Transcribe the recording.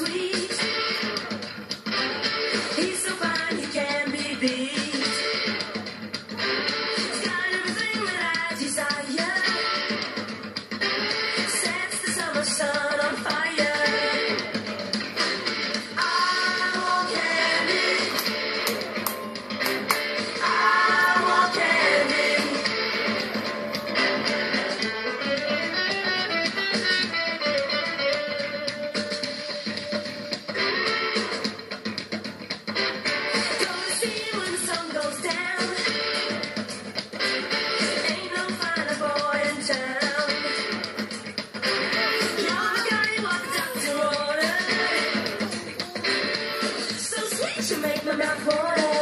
sweet. He's so fine, he can't be beat. He's got everything that I desire. Sets the summer sun on fire. I want candy. I want candy. Go to see when the sun goes down. Ain't no finer boy in town. You're the guy what the doctor ordered. So sweet you make my mouth water.